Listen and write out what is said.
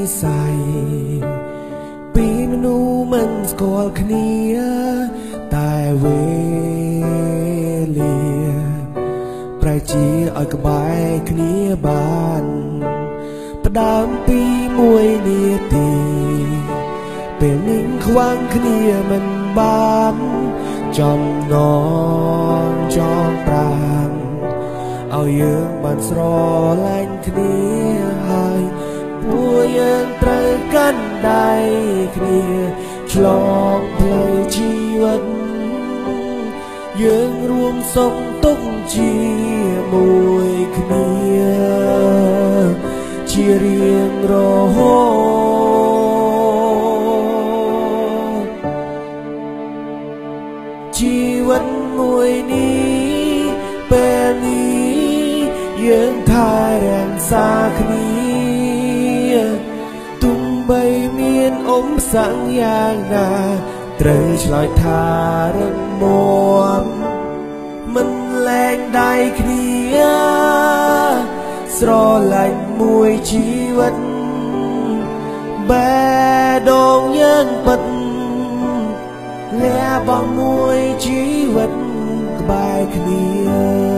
ស័យពីមនុស្សមិនស្គាល់គ្នាតែវេលាប្រែជាឲ្យក្បែរគ្នាបានផ្ដើមពីមួយនាទីពេលនឹងខ្វាំងគ្នាមិនបានចំណងចងប្រាំឲ្យយើងបានស្រឡាញ់គ្នាហើយពួកយើងត្រូវកាន់ដៃគ្នាឆ្លងផ្លូវជីវិតយើងរួមសុខទុក្ខជាមួយគ្នាជារៀងរហូតជីវិតមួយនេះពេលនេះយើងថែរក្សាគ្នាទោះបីមានឧបសគ្គយ៉ាងណាត្រូវឆ្លើយថារឹងមាំមិនលែងដៃគ្នាស្រឡាញ់មួយជីវិតបែដងយើងពិតលះបង់មួយជីវិតក្បែរគ្នា